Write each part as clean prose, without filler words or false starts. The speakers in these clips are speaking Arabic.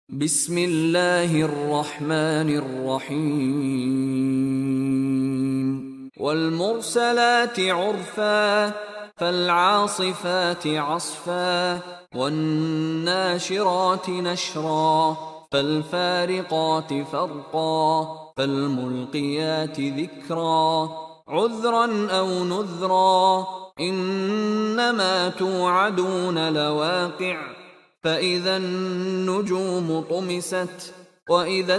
بسم الله الرحمن الرحيم والمرسلات عرفا فالعاصفات عصفا والناشرات نشرا فالفارقات فرقا فالملقيات ذكرا عذرا أو نذرا إنما توعدون لواقع فإذا النجوم طمست وإذا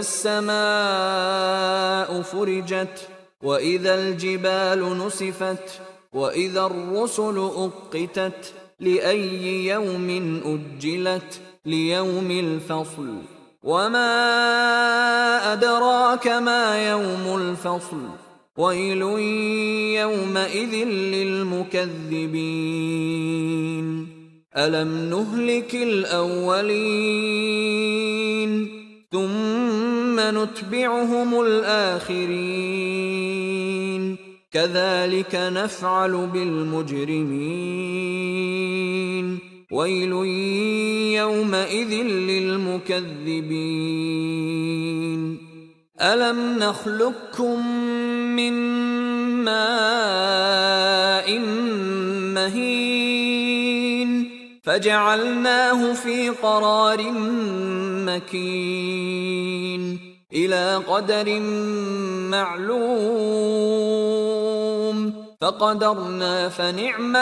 السماء فرجت وإذا الجبال نسفت وإذا الرسل أقتت لأي يوم أجلت ليوم الفصل وما أدراك ما يوم الفصل ويل يومئذ للمكذبين ألم نهلك الأولين ثم نتبعهم الآخرين كذلك نفعل بالمجرمين ويل يومئذ للمكذبين ألم نخلقكم من ماء مهين فجعلناه في قرار مكين إلى قدر معلوم فقدرنا فنعم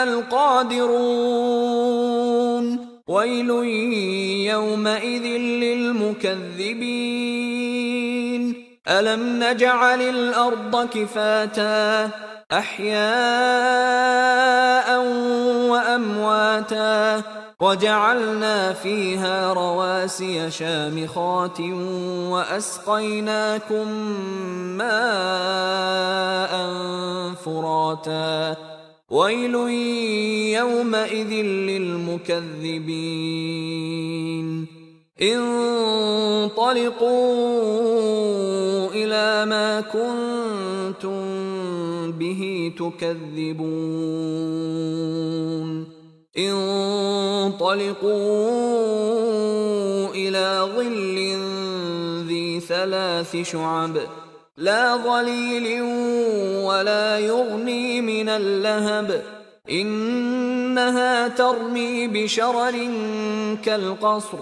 القادرون ويل يومئذ للمكذبين ألم نجعل الأرض كفاتا أحياء وأمواتا وجعلنا فيها رواسي شامخات وأسقيناكم ماء فراتا ويل يومئذ للمكذبين انطلقوا إلى ما كنتم به تكذبون انطلقوا إلى ظل ذي 3 شعب لا ظليل ولا يغني من اللهب إنها ترمي بشرر كالقصر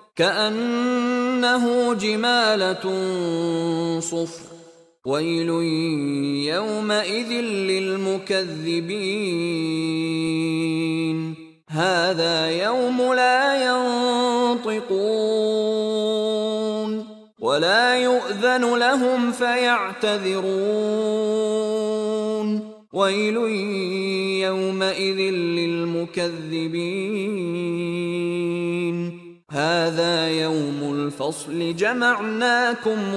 كأنه جمالة صفر ويل يومئذ للمكذبين هذا يوم لا ينطقون ولا يؤذن لهم فيعتذرون ويل يومئذ للمكذبين هذا يوم الفصل جمعناكم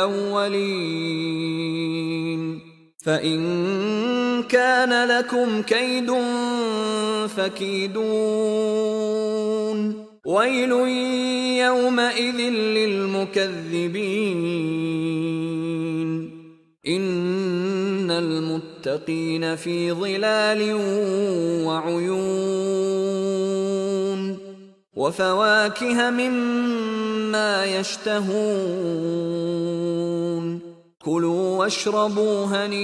والأولين فإن كان لكم كيد فكيدون ويل يومئذ للمكذبين إن المتقين في ظلال وعيون وفواكه مما يشتهون كلوا واشربوا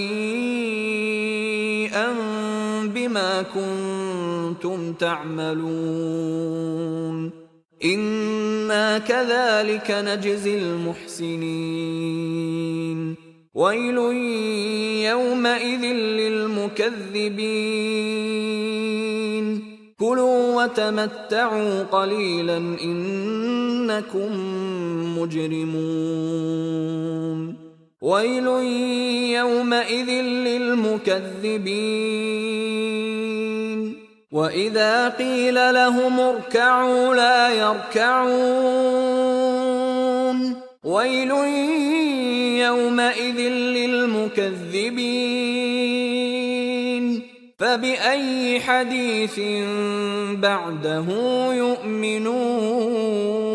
هنيئا بما كنتم تعملون إنا كذلك نجزي المحسنين ويل يومئذ للمكذبين كلوا وتمتعوا قليلا إنكم مجرمون ويل يومئذ للمكذبين وإذا قيل لهم اركعوا لا يركعون ويل يومئذ للمكذبين فبأي حديث بعده يؤمنون